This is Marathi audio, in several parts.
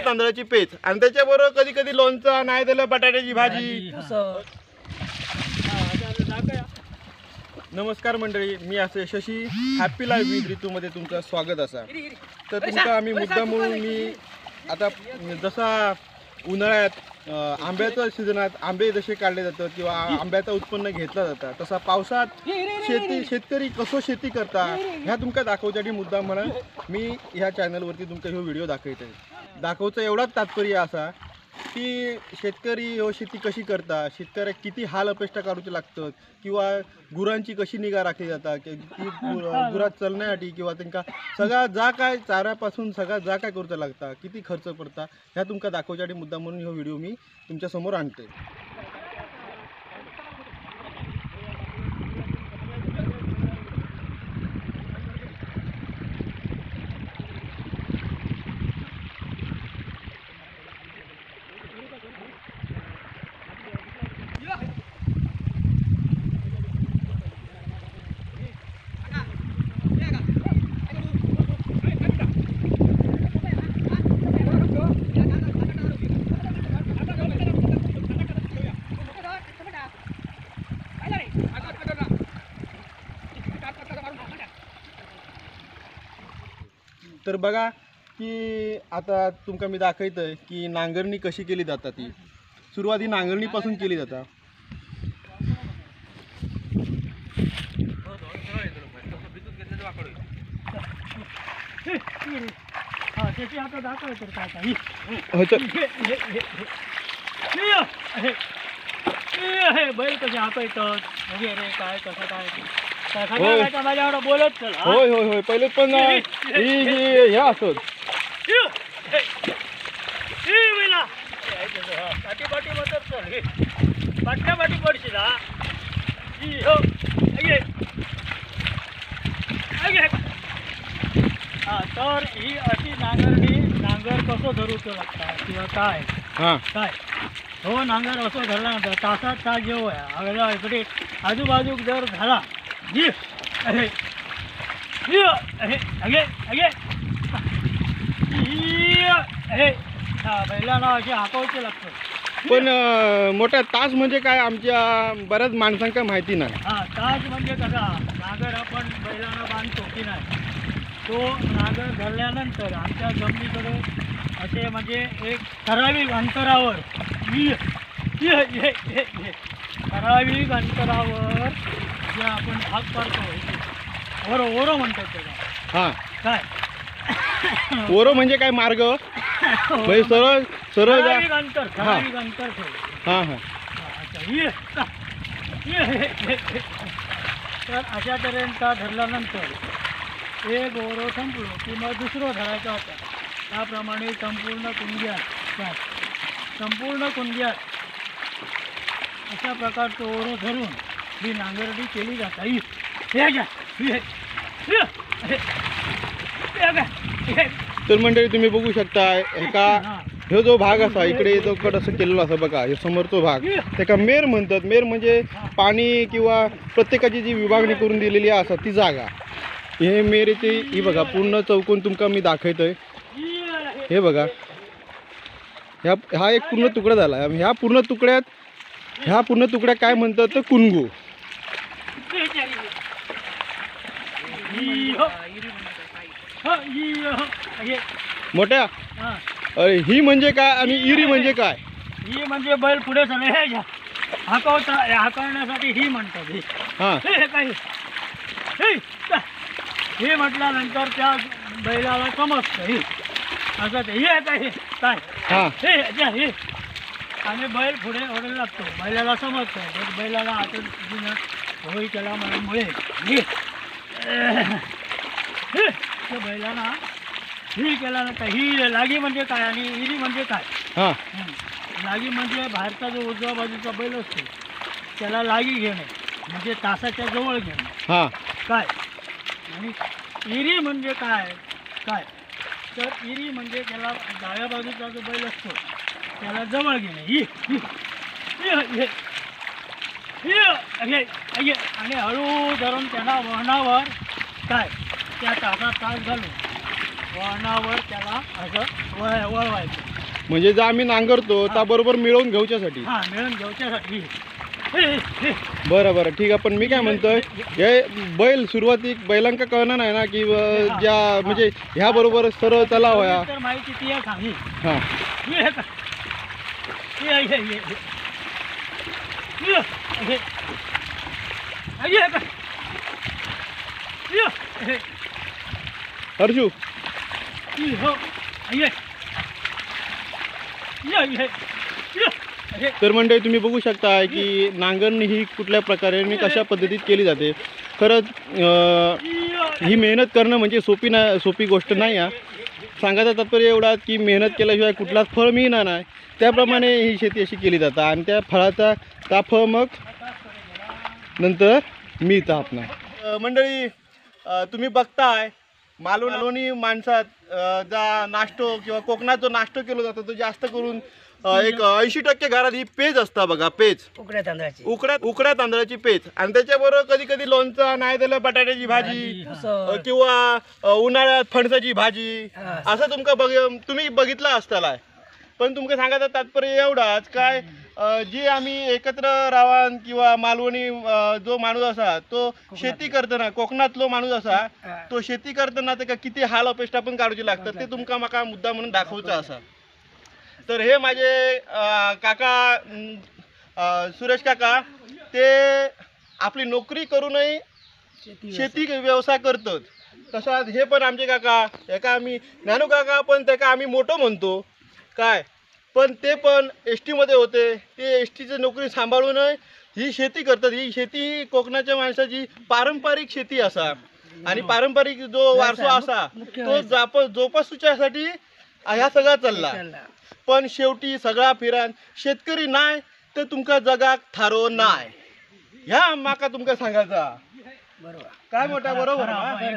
तांदळाची पेच आणि त्याच्याबरोबर कधी कधी लोणचं, नाही त्याला बटाट्याची भाजी. नमस्कार मंडळी, मी असे शशी हॅपी लाईफ विथ ऋतूमध्ये तुमचं स्वागत असा. तर तुमचा आम्ही मुद्दा म्हणून मी आता जसा उन्हाळ्यात आंब्याच्या सीझनात आंबे जसे काढले जातात किंवा आंब्याचं उत्पन्न घेतलं जातं, तसा पावसात शेतकरी कसं शेती करता ह्या तुमका दाखवण्यासाठी मुद्दा म्हणून मी ह्या चॅनलवरती तुमका ह्यो व्हिडिओ दाखवचा एवढाच तात्पर्य असा की शेतकरी ह्यो शेती कशी करता, शेतकऱ्याक किती हाल अपेष्टा काढूचे लागतात किंवा गुरांची कशी निगा राखली जाता की गुरात चलण्यासाठी किंवा त्यांना सगळा जा काय चाऱ्यापासून सगळा जा काय करूचा लागता, किती खर्च पडता ह्या तुमका दाखवण्यासाठी मुद्दा म्हणून ह्यो व्हिडिओ मी तुमच्या समोर आणतोय. तर बघा की आता तुमका मी दाखवतोय की नांगरणी कशी केली जाता. ती सुरुवाती नांगरणीपासून केली जाता. बैल कसे हाकयतात वगैरे काय कसं काय माझ्याकडे बोलत चल. होय होय होय पहिले पण हे असत पाठी पाठी मदत चल पाटल्या पाठी पडशील हा. तर ही अशी नांगरणी नांगर कसं धरूचं लागता किंवा काय काय हो नांगर असं धरल्यानंतर तासात तास जेव आहे इकडे आजूबाजूक जर झाला बैलांना असे हाकवायचे लागतं. पण मोठा तास म्हणजे काय आमच्या बऱ्याच माणसांका माहिती नाही. हा तास म्हणजे कसा नांगर आपण बैलांना बांधतो की नाही, तो नांगर धरल्यानंतर आमच्या जमिनीकडे असे म्हणजे एक ठराविक अंतरावर ठराविक अंतरावर जे आपण भाग पाडतो ओरो ओरो म्हणतात त्याला. हां काय ओरो म्हणजे काय मार्ग म्हणजे सरळ सरळ ठराविक अंतर ठेव. हां हां तर अशा तऱ्हेचा धरल्यानंतर एक ओरो संपलो की मग दुसरं धरायचा होता. त्याप्रमाणे संपूर्ण कुंड्यात अशा प्रकारचं ओरो धरून ही नांगरणी केली जाते. तर मंडळी तुम्ही बघू शकता एका ह्यो जो भाग असा इकडे जो कट असं केलेला असा बघा, हे समोरचा भाग त्याका मेर म्हणतात. मेर म्हणजे पाणी किंवा प्रत्येकाची जी विभागणी करून दिलेली असा ती जागा. हे मेर येते ही बघा पूर्ण चौकोन तुमका मी दाखवतोय. हे बघा हा एक पूर्ण तुकडा झाला. ह्या पूर्ण तुकड्या काय म्हणतात तर कुणगू. मोठ्या अरे ही म्हणजे काय आणि इरी म्हणजे काय? ही म्हणजे बैल पुढे चालले हाकवण्यासाठी ही म्हणतात. हां हे म्हटल्यानंतर त्या बैलाला समजतं असं ते हे काय काय हां हे आणि बैल पुढे ओढायला लागतो. बैलाला समजतं बैलाला आता होळी केला मुळे बैलांना ही केल्यानंतर ही लागी म्हणजे काय आणि इरी म्हणजे काय. हां लागी म्हणजे बाहेरचा जो उजव्या बाजूचा बैल असतो त्याला लागी घेणे म्हणजे तासाच्या जवळ घेणे. हां काय आणि इरी म्हणजे काय काय तर इरी म्हणजे त्याला डाव्या बाजूचा जो बैल असतो त्याला जवळ घेणे. आणि हळू धरून त्यांना वळणावर काय त्या तासात तास घालून वळणावर त्याला असं वळवायचं. म्हणजे जर आम्ही नांगरतो त्याबरोबर मिळवून घेऊच्यासाठी. हा मिळून घेऊच्यासाठी. बरं बरं ठीक आहे. पण मी काय म्हणतोय, हे बैल सुरुवातीक बैलांका कळणार नाही ना की ज्या म्हणजे ह्या बरोबर सरळ तलाव होया. तर माहिती ती आहे सांगी. हां हर्षू, तर मंडळी तुम्ही बघू शकता की नांगरणी ही कुठल्या प्रकारे आणि कशा पद्धतीत केली जाते. खरंच ही मेहनत करणं म्हणजे सोपी गोष्ट नाही आहे. सांगायचं तात्पर्य एवढा की मेहनत केल्याशिवाय कुठलाच फळ मिळणार नाही. त्याप्रमाणे ही शेती अशी केली जातं आणि त्या फळाचा फळ मग नंतर मिळतं आपणास. मंडळी तुम्ही बघताय मालवणी माणसात जा नाश्तो किंवा कोकणात जो नाश्तो केला जातो तो जास्त करून एक 80% घरात ही पेज असता बघा. पेज उकड्या तांदळाची पेज आणि त्याच्याबरोबर कधी कधी लोणचं, नाही त्याला बटाट्याची भाजी किंवा उन्हाळ्यात फणसाची भाजी असं तुम्ही बघितलं असताला. पण तुमका सांगायचं तात्पर्य एवढाच काय जी आम्ही एकत्र रावान किंवा मालवणी जो माणूस असा तो शेती करताना, कोकणातलो माणूस असा तो शेती करताना त्याका किती हाल अपेष्टा पण काढूची लागतात ते तुमका माका मुद्दा म्हणून दाखवचा असा. तर हे माझे काका सुरेश काका ते आपली नोकरी करूनही शेती व्यवसाय करतात. तसाच हे पण आमचे काका, एका आम्ही ज्ञानू काका पण त्याका आम्ही मोठं म्हणतो काय, पण ते पण एस टीमध्ये होते. ते एस टीची नोकरी सांभाळून ही शेती करतात. ही शेती ही कोकणाच्या माणसाची पारंपरिक शेती असा आणि पारंपरिक जो वारसा असा तो जोपासूच्यासाठी ह्या सगळा चालला. पण शेवटी सगळा फिरान शेतकरी नाही तर तुमका जगाक थारो नाही. ह्या माका तुमका सांगायचा काय मोठा बरोबर.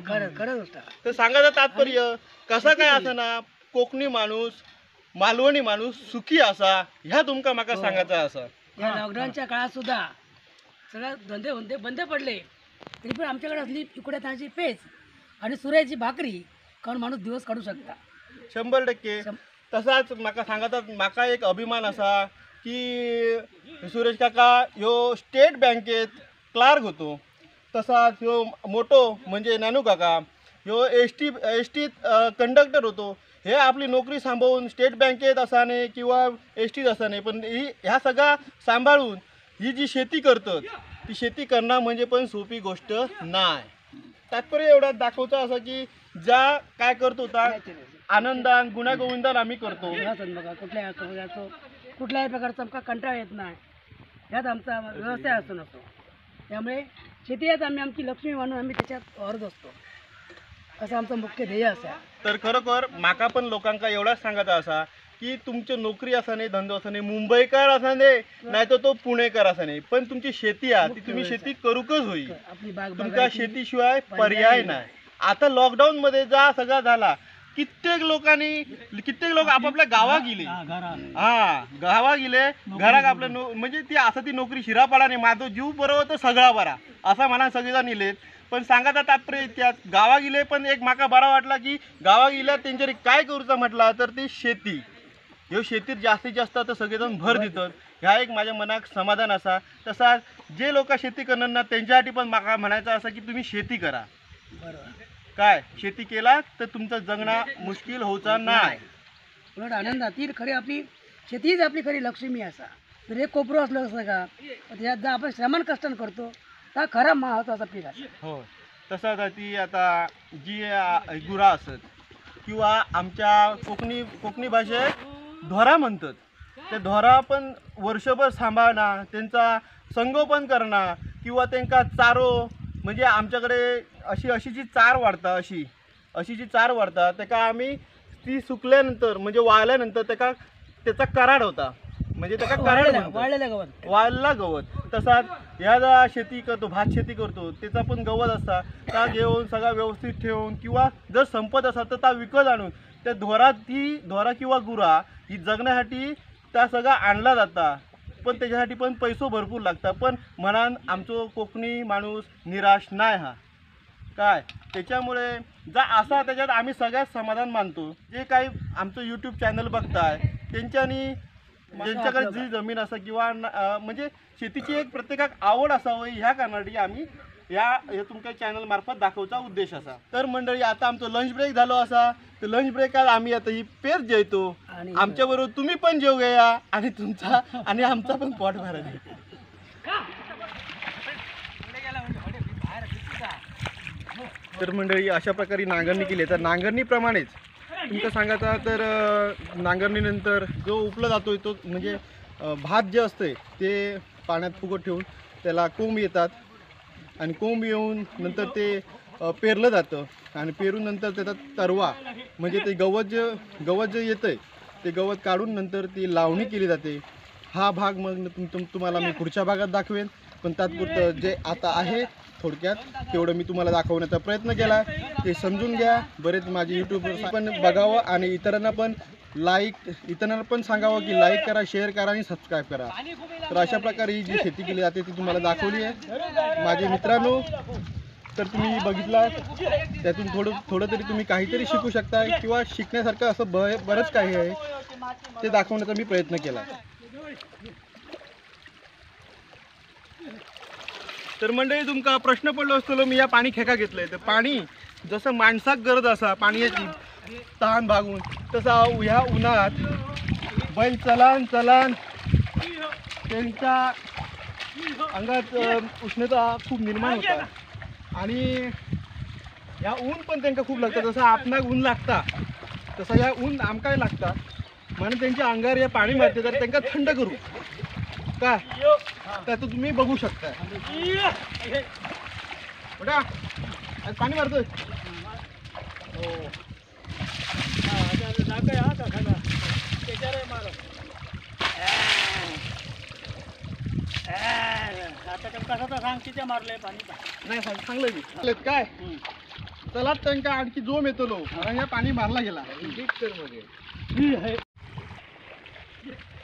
तर सांगायचं तात्पर्य कसं काय असं ना कोकणी माणूस, मालवणी माणूस सुखी असा ह्या तुमका माका सांगायचा असा. या लॉकडाऊनच्या काळात सुद्धा सगळ्या धंदे बंद पडले तरी पण आमच्याकडे असली उकड्या तांदळाची पेज आणि सुऱ्याची भाकरी खाऊन माणूस दिवस काढू शकता. 100%. तसाच माका सांगायचा माका एक अभिमान असा की सुरेश काका ह्यो स्टेट बँकेत क्लार्क होतो. तसाच ह्यो मोठो म्हणजे ज्ञानू काका ह्यो एस टीत कंडक्टर होतो. हे आपली नोकरी सांभाळून स्टेट बँकेत असाने किंवा एस टीत असाने पण ह्या सगळा सांभाळून ही जी शेती करतात ती शेती करणं म्हणजे पण सोपी गोष्ट नाही. तात्पर्य एवढा दाखवता असं की ज्या काय करतो त्या आनंदान गुण्यागोविंदान आम्ही करतो. बघा कुठल्याही प्रकारचा आमका कंटाळा येत नाही. यात आमचा व्यवसाय असतो नसतो. त्यामुळे शेती यात आमची लक्ष्मी मानून आम्ही त्याच्यात वावरत असतो. असं आमचं मुख्य ध्येय असा. तर खरोखर माका पण लोकांका एवढाच सांगायचा असा की तुमची नोकरी असाने, धंदो असाने, मुंबईकर असाने नाही तर तो पुणेकर असाने, पण तुमची शेती आहे ती तुम्ही शेती करूकच होईल. आपली बाग तुमका शेतीशिवाय पर्याय नाही. आता लॉकडाऊन मध्ये जा सगळा झाला कित्येक लोक आपापल्या गावा गेले. गावा गेले घरात आपल्या म्हणजे ती असं ती नोकरी शिरापाडाने माझा जीव बरोबर तर सगळा बरा असा म्हणा सगळेजण नेलेत. पण सांगायचा तात्पर्य त्यात गावा गेले पण एक माका बरा वाटला की गावा गेल्या त्यांच्यावर काय करूचा म्हटला तर ती शेती. ह्यो शेतीत जास्तीत जास्त आता सगळेजण भर देतात. ह्या एक माझ्या मनात समाधान असा. तसाच जे लोक शेती करणार ना त्यांच्यासाठी पण माका म्हणायचं असं की तुम्ही शेती करा. बरोबर काय शेती केला तर तुमचं जगणं मुश्किल होचा नाही. उलट आनंदातील खरी आपली शेतीच आपली खरी लक्ष्मी असा. जर एक कोपरं असलं असं का त्याच्यात जर आपण श्रमण कष्टन करतो तर खरा महत्वाचा पीक आहे. हो तसंच ती आता जी गुरा असत किंवा आमच्या कोकणी भाषेत ढोरा म्हणतात. ते ढोरा पण वर्षभर सांभाळणं, त्यांचा संगोपन करणं किंवा त्यांना चारो म्हणजे आमच्याकडे अशी जी चार वाढता अशी जी चार वाढता त्याका आम्ही ती सुकल्यानंतर म्हणजे वाळल्यानंतर त्याचा कराड होता म्हणजे त्याका कराड वाळलेला गवत. तसाच ह्या ज्या शेती करतो भात शेती करतो त्याचा पण गवत असता त्या घेऊन सगळा व्यवस्थित ठेवून किंवा जर संपत असा तर त्या विकत आणून त्या ढोरा किंवा गुरा ही जगण्यासाठी त्या सगळा आणला जाता. पण त्याच्यासाठी पण पैसो भरपूर लागतात. पण म्हणान आमचो कोकणी माणूस निराश नाही हा काय. त्याच्यामुळे जा असा त्याच्यात आम्ही सगळ्यात समाधान मानतो. जे काही आमचं यूट्यूब चॅनल बघताय त्यांच्यानी ज्यांच्याकडे जी जमीन असा किंवा म्हणजे शेतीची एक प्रत्येकाक आवड असावं ह्या कारणासाठी आम्ही हे तुमच्या चॅनल मार्फत दाखवचा उद्देश असा. तर मंडळी आता आमचं लंच ब्रेक झालो असा, तर लंच ब्रेकात आम्ही आता ही पेर जेवतो. आमच्या बरोबर तुम्ही पण जेव घ्या आणि तुमचा आणि आमचा पण पोट भरा. तर मंडळी अशा प्रकारे नांगरणी केली. तर नांगरणीप्रमाणेच तुमचं सांगायचा तर नांगरणीनंतर जो उपला जातोय तो म्हणजे भात जे असते ते पाण्यात फुगत ठेवून त्याला कोंब येतात आणि कोंब येऊन नंतर ते पेरलं जातं आणि पेरून नंतर त्याचा तरवा म्हणजे ते गवत जे येतं आहे ते गवत काढून नंतर ती लावणी केली जाते. हा भाग मग तुम्हाला मी पुढच्या भागात दाखवेन, पण तात्पुरतं जे आता आहे थोडक्यात तेवढं मी तुम्हाला दाखवण्याचा प्रयत्न केला. ते समजून घ्या. बरेच माझे यूट्यूबवर पण बघावं आणि इतरांना पण सांगावं की लाईक करा, शेअर करा आणि सबस्क्राईब करा. तर अशा प्रकारे ही जी शेती केली जाते ती तुम्हाला दाखवली आहे माझे मित्रांनो. तर तुम्ही बघितला त्यातून थोडं तरी तुम्ही काहीतरी शिकू शकता किंवा शिकण्यासारखं असं बरंच काही आहे ते दाखवण्याचा मी प्रयत्न केला. तर मंडळी तुमका प्रश्न पडलो असतो मी या पाणी खेका घेतलंय. तर पाणी जसं माणसाक गरज असा पाण्याची तहान भागून तसा ह्या उन्हात बैल चलान त्यांच्या अंगात उष्णता खूप निर्माण होतात आणि ह्या ऊन पण त्यांना खूप लागतं. जसं आपणाक ऊन लागता तसा ह्या ऊन आमकाय लागता म्हणून त्यांच्या अंगावर या पाणी मारते तर त्यांना थंड करू का तर तुम्ही बघू शकता. बेटा पाणी मारतोय सांग किती मारलंय पाणी नाही सांगलं काय चला त्यांना आणखी जोम येतो लो कारण या पाणी मारला गेला.